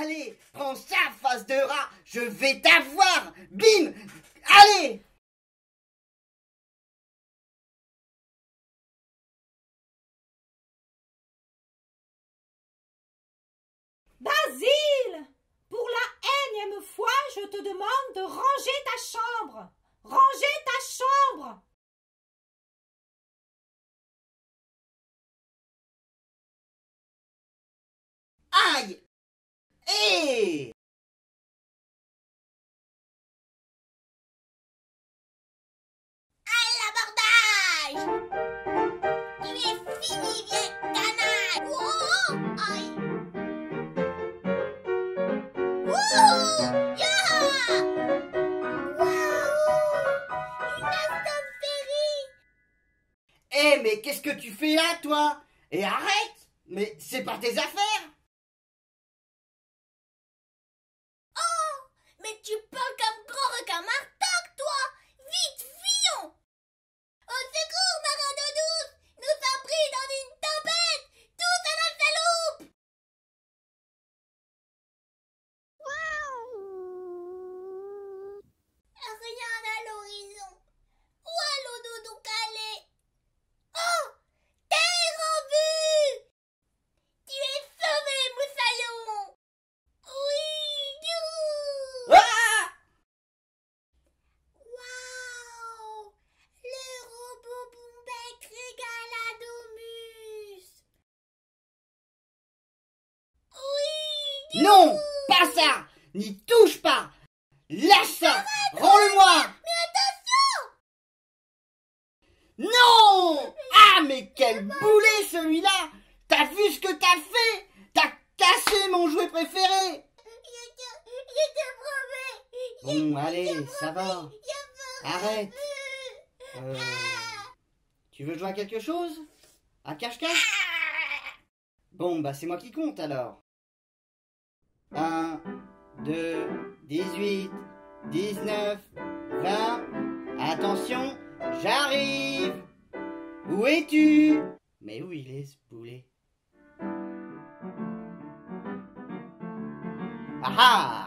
Allez, prends ça, face de rat, je vais t'avoir. Bim. Allez. Basile! Pour la énième fois, je te demande de ranger ta chambre. Ranger ta chambre. Aïe. Hé. L'abordage! Tu es fini, vieille canaille! Oh! Aïe! Wouhou! Yaha! Waouh! Une astophérie! Eh, mais qu'est-ce que tu fais là, toi? Et arrête. Mais c'est pas tes affaires. Oh! Mais tu parles comme grand requin martoc, toi! Vite, fuyons! Au secours, marin d'eau douce! Nous sommes pris dans une tempête! Tous à la chaloupe! Rien à l'horizon. Où est l'eau doudou calée? Oh! Terre en vue! Tu es sauvé, moussaillon! Oui! Youhou! Ah. Waouh! Le robot Boombec régale à Domus! Oui! Non, pas ça. N'y touche pas. Lâche ça. Rends-le-moi. Mais attention! Non. Ah, mais quel boulet celui-là. T'as vu ce que t'as fait? T'as cassé mon jouet préféré. Je te promets! Bon, allez, ça va. Arrête. Tu veux jouer à quelque chose? À cache-cache? Bon, bah c'est moi qui compte alors. 1, 2, 18, 19, 20. Attention, j'arrive. Où es-tu? Mais où il est ce boulet? Ah ah!